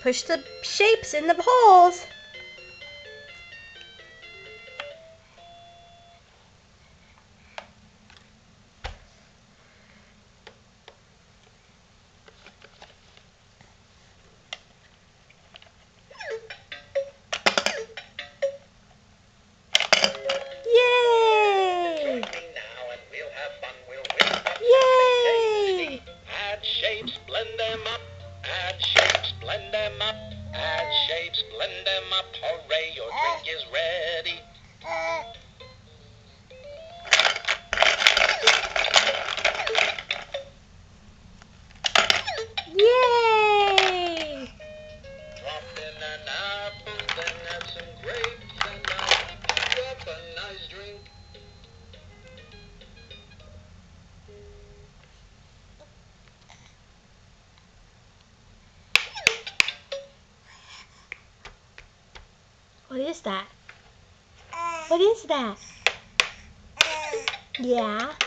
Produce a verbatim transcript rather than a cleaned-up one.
push the shapes in the holes. Yay! Yay! Add shapes, blend them up. Add shapes, blend them up. Add shapes, blend them up. Hooray, your drink is ready. Yay! Drop in an apple, then add some grapes, and now you up a nice drink. What is that? What is that? Yeah.